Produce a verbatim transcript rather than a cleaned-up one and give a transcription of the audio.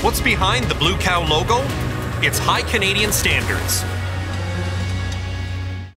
What's behind the Blue Cow logo? It's high Canadian standards.